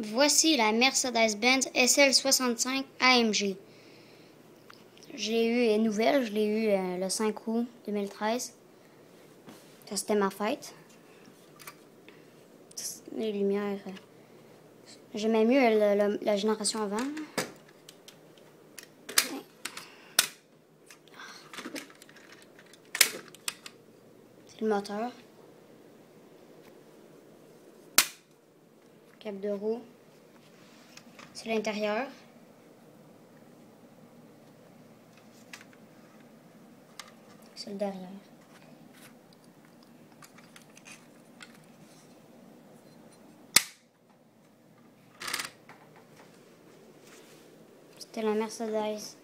Voici la Mercedes-Benz SL65 AMG. Je l'ai eu nouvelle, je l'ai eu le 5 août 2013. Ça, c'était ma fête. Les lumières. J'aimais mieux la génération avant. C'est le moteur. Cap de roue. C'est l'intérieur. C'est le derrière. C'était la Mercedes